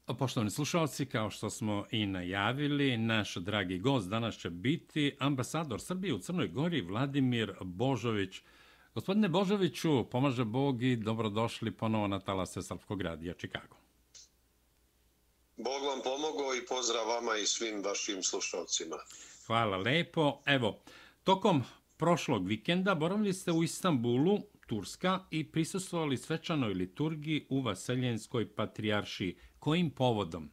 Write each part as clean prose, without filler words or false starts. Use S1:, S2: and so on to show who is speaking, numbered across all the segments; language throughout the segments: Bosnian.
S1: Poštovani slušalci, kao što smo i najavili, naš dragi gost danas će biti ambasador Srbije u Crnoj Gori Vladimir Božović. Gospodine Božoviću, pomaže Bog i dobrodošli ponovo na talase Srpskog radija Čikago.
S2: Bog vam pomogao i pozdrav vama i svim vašim slušalcima.
S1: Hvala lepo. Evo, tokom prošlog vikenda boravili ste u Istanbulu, Turska, i prisustvovali svečanoj liturgiji u Vaseljenskoj patrijaršiji. Kojim povodom?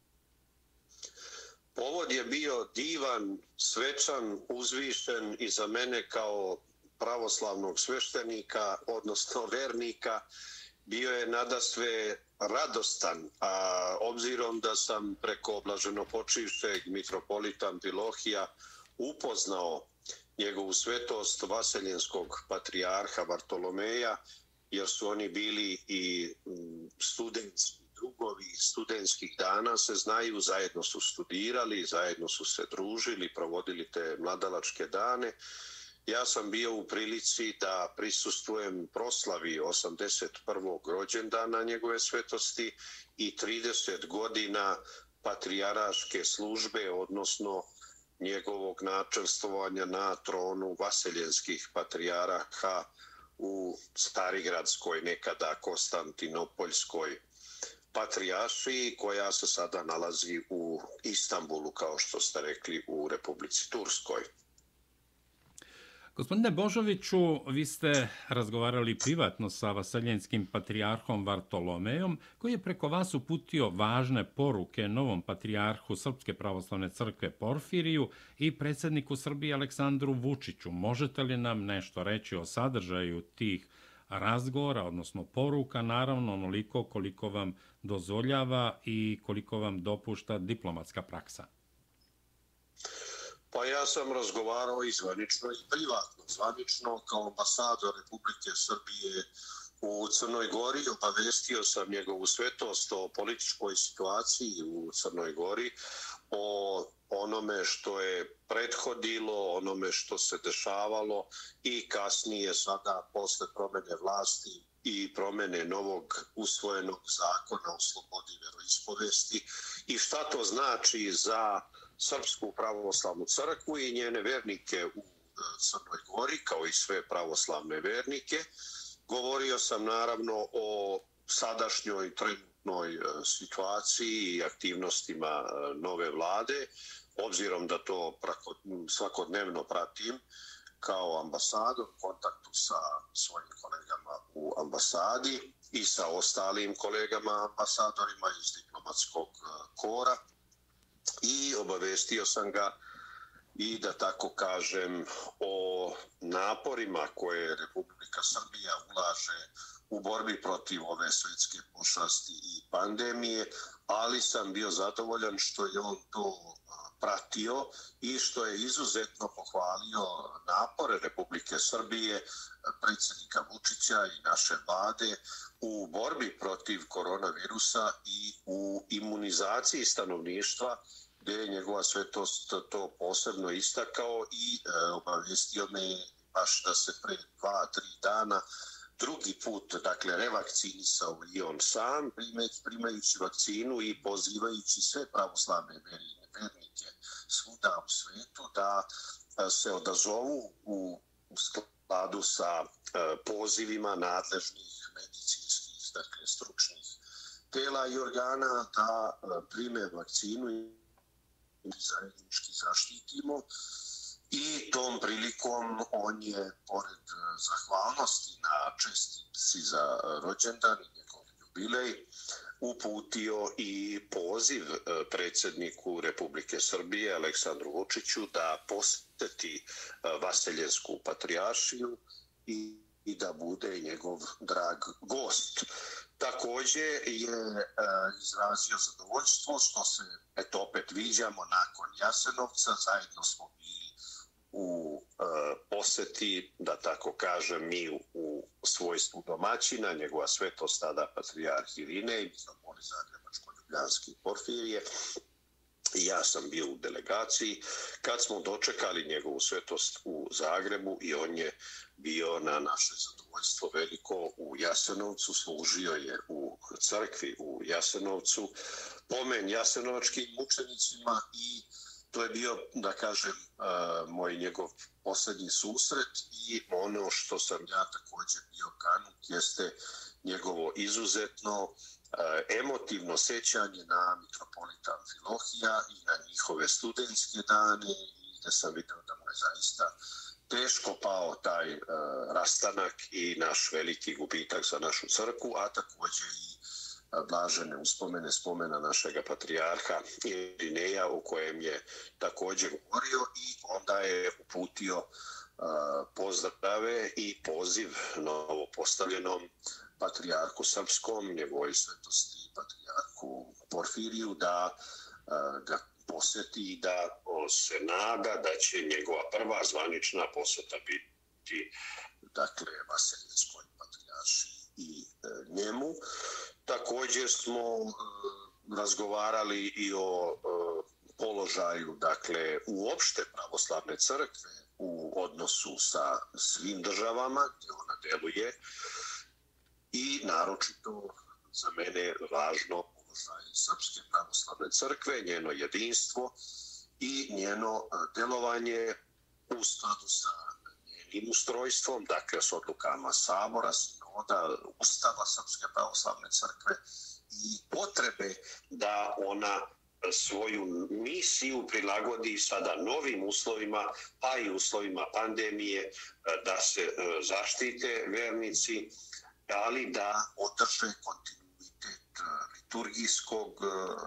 S2: Povod je bio divan, svečan, uzvišen i za mene kao pravoslavnog sveštenika, odnosno vernika, bio je nadasve radostan, a obzirom da sam preko blaženopočivšeg mitropolita Amfilohija upoznao njegovu svetost Vaseljenskog patrijarha Vartolomeja, jer su oni bili i studentski drugovi studentskih dana, se znaju, zajedno su studirali, zajedno su se družili, provodili te mladalačke dane. Ja sam bio u prilici da prisustvujem proslavi 81. rođendana njegove svetosti i 30 godina patrijaraške službe, odnosno njegovog načelstvovanja na tronu vaseljenskih patrijaraha u Starigradskoj, nekada Konstantinopoljskoj patrijaršiji, koja se sada nalazi u Istanbulu, kao što ste rekli, u Republici Turskoj.
S1: Gospodine Božoviću, vi ste razgovarali privatno sa vaseljenskim patrijarhom Vartolomejom, koji je preko vas uputio važne poruke novom patrijarhu Srpske pravoslavne crkve Porfiriju i predsjedniku Srbije Aleksandru Vučiću. Možete li nam nešto reći o sadržaju tih razgovora, odnosno poruka, naravno onoliko koliko vam dozvoljava i koliko vam dopušta diplomatska praksa?
S2: Pa ja sam razgovarao i zvanično i privatno. Zvanično kao ambasador Republike Srbije u Crnoj Gori obavestio sam njegovu svetost o političkoj situaciji u Crnoj Gori, o onome što je prethodilo, onome što se dešavalo i kasnije sada posle promene vlasti i promene novog usvojenog zakona o slobodi veroispovesti i šta to znači za Srpsku pravoslavnu crkvu i njene vernike u Crnoj Gori, kao i sve pravoslavne vernike. Govorio sam naravno o sadašnjoj trenutnoj situaciji i aktivnostima nove vlade, obzirom da to svakodnevno pratim kao ambasador u kontaktu sa svojim kolegama u ambasadi i sa ostalim kolegama ambasadorima iz diplomatskog kora. I obavestio sam ga i, da tako kažem, o naporima koje Republika Srbija ulaže u borbi protiv ove svetske pošasti i pandemije, ali sam bio zadovoljan što je on to pratio i što je izuzetno pohvalio napore Republike Srbije, predsjednika Vučića i naše vlade u borbi protiv koronavirusa i u imunizaciji stanovništva, gdje je njegova svetost to posebno istakao i obavestio me baš da se pre 2-3 dana drugi put, dakle, revakcinisao i on sam, primajući vakcinu i pozivajući sve pravoslavne vernike svuda u svetu da se odazovu u skladu sa pozivima nadležnih medicinskih, dakle, stručnih tela i organa da prime vakcinu i zajednički zaštitimo. I tom prilikom on je, pored zahvalnosti na čestitci za rođendan i njegov jubilej, uputio i poziv predsjedniku Republike Srbije Aleksandru Vučiću da posjeti Vaseljensku patrijaršiju i da bude njegov drag gost. Također je izrazio zadovoljstvo što se opet viđamo nakon Jasenovca, zajedno smo bili u posjeti, da tako kažem, mi u svojstvu domaćina, njegova svetost tada patrijarh Irinej, mitropolit Zagrebačko-ljubljanski Porfirije, I ja sam bio u delegaciji kad smo dočekali njegovu svetost u Zagrebu i on je bio na naše zadovoljstvo veliko u Jasenovcu, služio je u crkvi u Jasenovcu, pomen jasenovačkim mučenicima i to je bio, da kažem, moj njegov posljednji susret i ono što sam ja također bio kanut jeste njegovo izuzetno emotivno sećanje na mitropolita Amfilohija i na njihove studentske dane i da sam vidio da mu je zaista teško pao taj rastanak i naš veliki gubitak za našu crkvu, a također i blažene uspomene spomena našega patrijarha Irineja u kojem je također govorio i onda je uputio pozdrave i poziv novo postavljenom patrijarhu srpskom, njegovoj svetosti patrijarhu Porfiriju da ga posjeti i da se nada da će njegova prva zvanična posjeta biti dakle Vaseljenskoj patrijaršiji i njemu. Također smo razgovarali i o položaju dakle uopšte pravoslavne crkve u odnosu sa svim državama gdje ona deluje i naročito za mene važno položaj Srpske pravoslavne crkve, njeno jedinstvo i njeno delovanje u skladu sa njenim ustrojstvom, dakle s odlukama Sabora, Sinoda, Ustava Srpske pravoslavne crkve i potrebe da ona svoju misiju prilagodi sada novim uslovima, pa i uslovima pandemije, da se zaštite vernici, ali da održe kontinuitet liturgijskog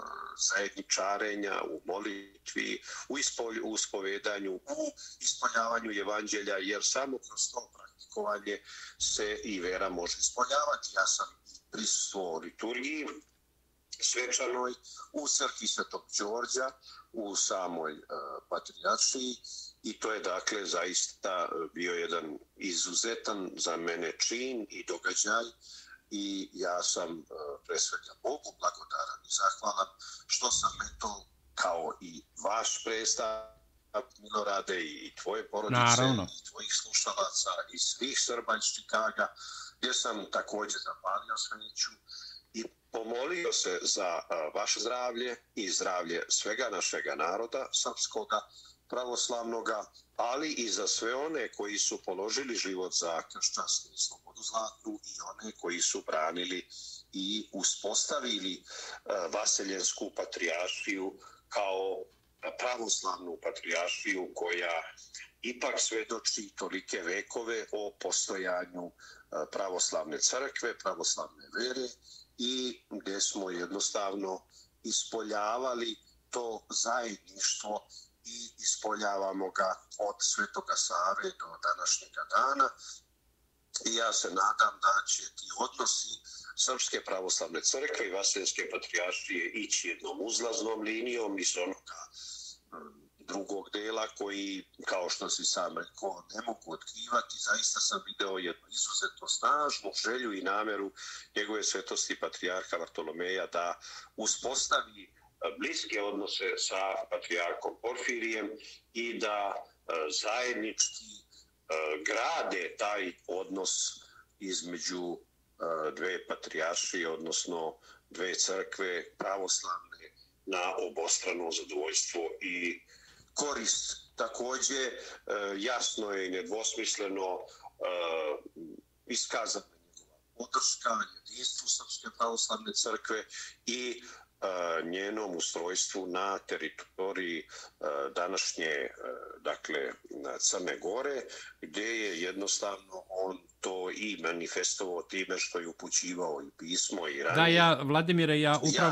S2: zajedničarenja u molitvi, u ispovedanju, u ispoljavanju evanđelja, jer samo kroz to praktikovanje se i vera može ispoljavati. Ja sam prisustvovao liturgiji svečanoj u crkvi Svetog Đorđa u samoj patrijaršiji i to je dakle zaista bio jedan izuzetan za mene čin i događaj i ja sam pre svega Bogu blagodaran i zahvalan što sam eto kao i vaš predstavnik Milorade i tvoje porodice
S1: Naravno.
S2: i tvojih slušalaca i svih Srba iz Čikaga gdje sam također zapalio sveću i pomolio se za vaše zdravlje i zdravlje svega našega naroda srpskoga, pravoslavnoga, ali i za sve one koji su položili život za kršćanstvo i slobodu zlatnu i one koji su branili i uspostavili Vaseljensku patrijaršiju kao pravoslavnu patrijaršiju koja ipak svedoči tolike vekove o postojanju pravoslavne crkve, pravoslavne vere i gdje smo jednostavno ispoljavali to zajedništvo i ispoljavamo ga od Svetoga Save do današnjega dana. I ja se nadam da će ti odnosi Srpske pravoslavne crkve i Vaseljenske patrijaršije ići jednom uzlaznom linijom iz onoga drugog dela koji, kao što si sam rekao, ne mogu otkrivati. Zaista sam video jednu izuzetno snažnu želju i nameru njegove svetosti patrijarha Vartolomeja da uspostavi bliske odnose sa patrijarkom Porfirijem i da zajednički grade taj odnos između dve patrijaršije, odnosno dve crkve pravoslavne na obostrano zadovoljstvo i korist. Također jasno je i nedvosmisleno iskazana njegova podrška jedinstvu Srpske pravoslavne crkve i njenom ustrojstvu na teritoriji današnje dakle Crne Gore, gdje je jednostavno on to i manifestovao time što je upućivao i pismo i ranije.
S1: Da, Vladimire,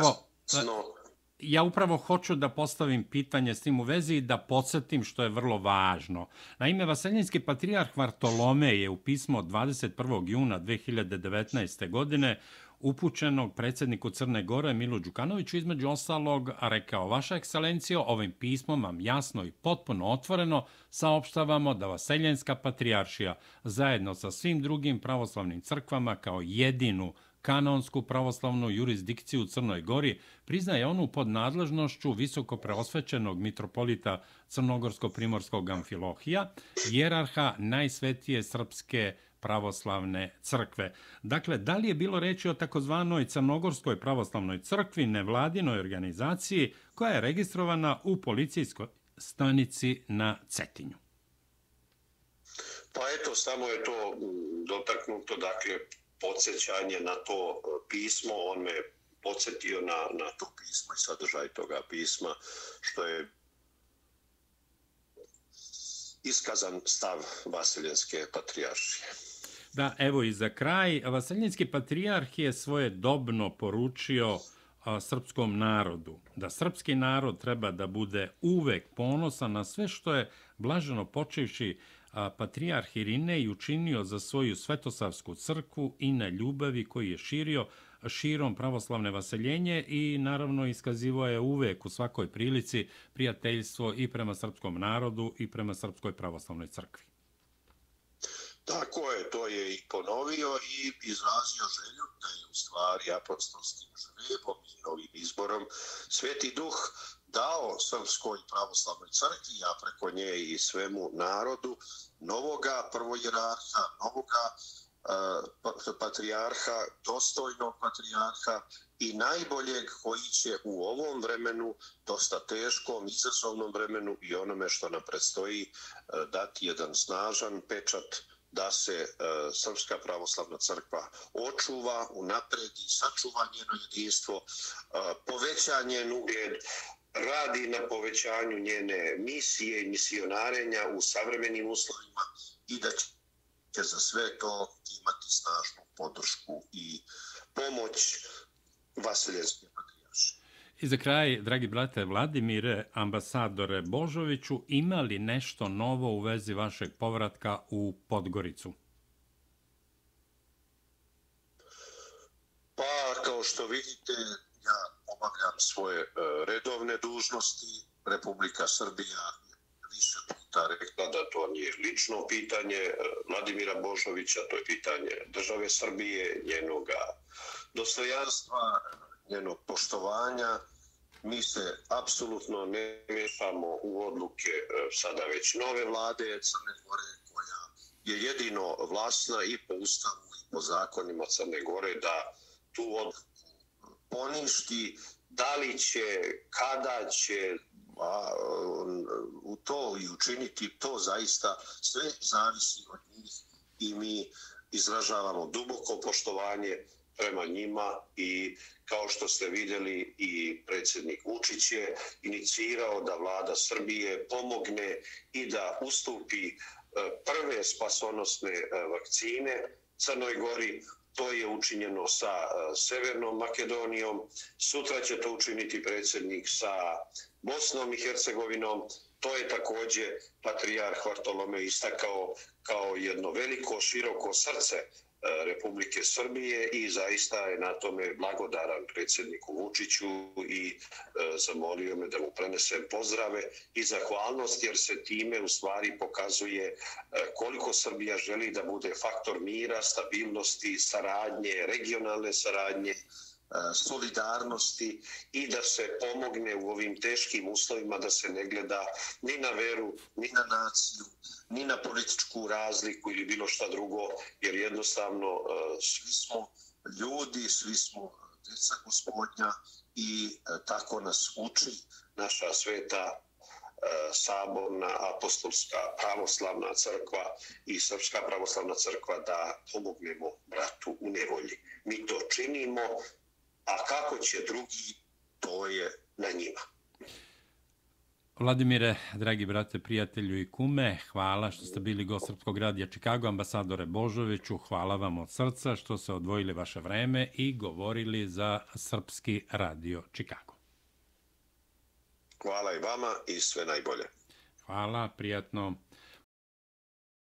S1: ja upravo hoću da postavim pitanje s tim u vezi i da podsjetim što je vrlo važno. Naime, Vaseljenski patrijarh Vartolomej je u pismo 21. juna 2019. godine upućenog predsjedniku Crne Gore Milu Đukanoviću između ostalog rekao: Vaša ekscelencijo, ovim pismom vam jasno i potpuno otvoreno saopštavamo da Vaseljenska patrijaršija zajedno sa svim drugim pravoslavnim crkvama kao jedinu kanonsku pravoslavnu jurisdikciju u Crnoj Gori, priznaje onu pod nadležnošću visoko preosvećenog mitropolita Crnogorsko-Primorskog Amfilohija, hijerarha najsvetije srpske pravoslavne crkve. Dakle, da li je bilo reči o takozvanoj Crnogorskoj pravoslavnoj crkvi, nevladinoj organizaciji koja je registrovana u policijskoj stanici na Cetinju?
S2: Pa eto, samo je to dotaknuto, dakle, podsjećanje na to pismo, on me podsjetio na to pismo i sadržaj toga pisma, što je iskazan stav Vaseljenske patrijaršije.
S1: Da, evo i za kraj, Vaseljenski patrijarh je svojedobno poručio srpskom narodu da srpski narod treba da bude uvek ponosan na sve što je blaženo počevši patrijarh Irinej učinio za svoju Svetosavsku crkvu i na ljubavi koju je širio širom pravoslavne vaseljenje i naravno iskazivo je uvek u svakoj prilici prijateljstvo i prema srpskom narodu i prema Srpskoj pravoslavnoj crkvi.
S2: Tako je, to je i ponovio i izrazio želju da je u stvari apostolskim žrebom i novim izborom Sveti Duh dao Srpskoj pravoslavnoj crkvi, a preko nje i svemu narodu, novoga prvojerarha, novoga patrijarha, dostojnog patrijarha i najboljeg koji će u ovom vremenu, dosta teškom, izazovnom vremenu i onome što nam predstoji dati jedan snažan pečat da se Srpska pravoslavna crkva očuva, unapredi, sačuva njeno jedinstvo, poveća njen ugled, radi na povećanju njene misije i misionarenja u savremenim uslovima i da će za sve to imati snažnu podršku i pomoć Vaseljenske patrijaršije.
S1: I za kraj, dragi brate Vladimire, ambasadore Božoviću, ima li nešto novo u vezi vašeg povratka u Podgoricu?
S2: Pa, kao što vidite, ja obavljam svoje redovne dužnosti. Republika Srbija više puta rekla da to nije lično pitanje Vladimira Božovića, to je pitanje države Srbije, njenog dostojanstva, njenog poštovanja. Mi se apsolutno ne mešamo u odluke sada već nove vlade Crne Gore, koja je jedino vlasna i po ustavu i po zakonima Crne Gore da tu odluku poništi. Da li će, kada će u to i učiniti, to zaista sve zavisi od njih i mi izražavamo duboko poštovanje prema njima i kao što ste vidjeli i predsjednik Vučić je inicirao da vlada Srbije pomogne i da ustupi prve spasonosne vakcine Crnoj Gori. To je učinjeno sa Severnom Makedonijom, sutra će to učiniti predsjednik sa Bosnom i Hercegovinom. To je također patrijarh Vartolomej istakao kao jedno veliko, široko srce Republike Srbije i zaista je na tome blagodaran predsjedniku Vučiću i zamolio me da mu prenesem pozdrave i zahvalnost jer se time u stvari pokazuje koliko Srbija želi da bude faktor mira, stabilnosti, saradnje, regionalne saradnje, solidarnosti i da se pomogne u ovim teškim uslovima, da se ne gleda ni na veru, ni na naciju, ni na političku razliku ili bilo šta drugo, jer jednostavno svi smo ljudi, svi smo djeca Gospodnja i tako nas uči naša sveta saborna apostolska pravoslavna crkva i Srpska pravoslavna crkva da pomognemo bratu u nevolji. Mi to činimo, a kako će drugi, to je na njima.
S1: Vladimire, dragi brate, prijatelju i kume, hvala što ste bili gost Srpskog radija Čikago, ambasadore Božoviću, hvala vam od srca što ste odvojili vaše vreme i govorili za Srpski radio Čikago.
S2: Hvala i vama i sve najbolje.
S1: Hvala, prijatno.